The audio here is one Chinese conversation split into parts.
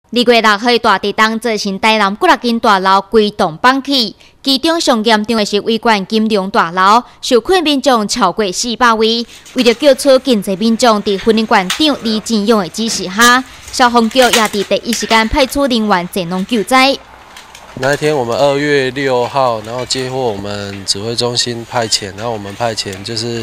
2月6號大地震造成台南幾間大樓規棟崩起，其中上嚴重的是威權金龍大樓，受困民眾超過400位。為了救出經濟民眾，在婚姻館長李進勇的指示下，消防局也在第一時間派出人員前往救災。 那一天我們2月6號，然後接獲我們指揮中心派遣，然後我們派遣就是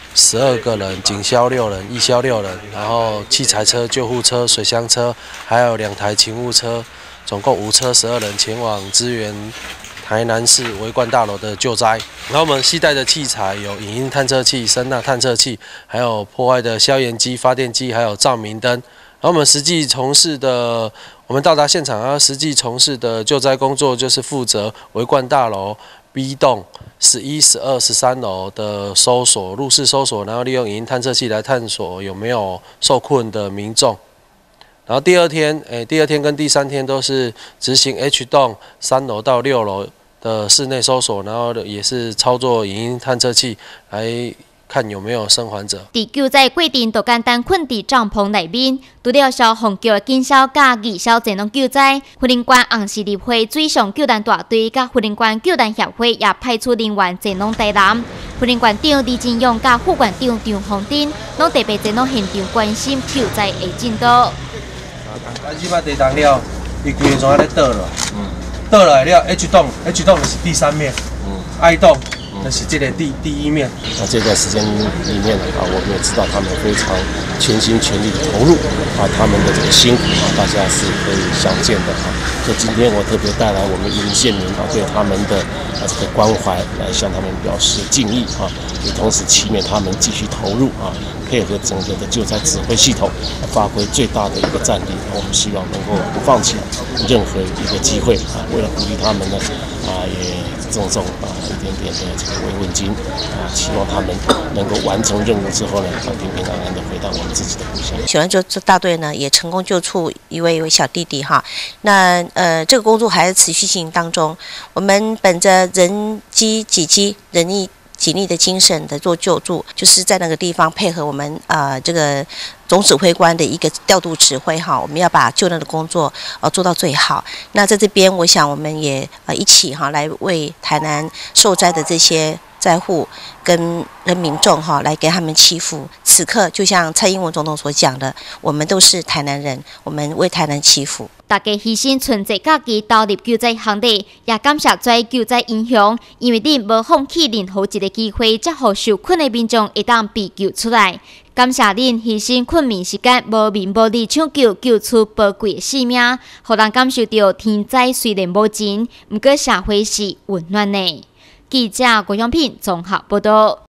12個人，警消6人，義消6人，然後器材車、救護車、水箱車，還有2台勤務車，總共5車12人前往支援台南市維冠大樓的救災。然後我們攜帶的器材有影音探測器、聲呐探測器，還有破壞的消炎機、發電機，還有照明燈。然後我們實際從事的，我們到達現場，然後實際從事的救災工作就是負責維冠大樓 B 棟11、12、13樓的搜索，入室搜索，然後利用影音探測器來探索有沒有受困的民眾。然後第二天跟第3天都是執行 H 棟3樓到6樓的室內搜索，然後也是操作影音探測器來看有沒有生還者。 在救災過程，就簡單困在帳篷內面。除了消防局的警消甲義消前往救災，婚姻館紅十字會水上救難大隊甲婚姻館救難協會也派出人員前往台南。婚姻館長李進勇甲副館長張宏典，攏特別前往現場關心救災的進度。 咱即擺地震了，伊規個總在倒落，倒來了 H 棟就是第3面，I 棟就是這個第1面。 那這段時間裡面啊，我們也知道他們非常全心全力的投入啊，他們的這個辛苦啊，大家是可以想見的啊。所以今天我特別帶來我們雲林縣民啊對他們的這個關懷，來向他們表示敬意啊，也同時期勉他們繼續投入啊，配合整個的救災指揮系統，發揮最大的一個戰力。我們希望能夠不放棄任何一個機會啊，為了鼓勵他們呢啊，也贈送一點點的這個慰問金啊，希望他們能夠完成任務之後呢，平平安安的回到我們自己的故鄉。 救援救大隊呢也成功救出一位小弟弟哈，那這個工作還在持續進行當中，我們本着人機己機人力警力的精神的做救助，就是在那個地方配合我們這個總指揮官的一個調度指揮哈，我們要把救難的工作做到最好。那在這邊，我想我們也一起哈來為台南受災的這些災戶跟民眾哈來給他們祈福。此刻就像蔡英文總統所講的，我們都是台南人，我們為台南祈福。 大家犧牲春節假期投入救災行列，也感謝在救災英雄，因為恁無放棄任何一個機會，才讓受困的民眾會當被救出來。感謝恁犧牲困眠時間，無眠無力搶救，救出寶貴的性命，讓人感受到天災雖然無情，不過社會是溫暖的。記者郭永平綜合報道。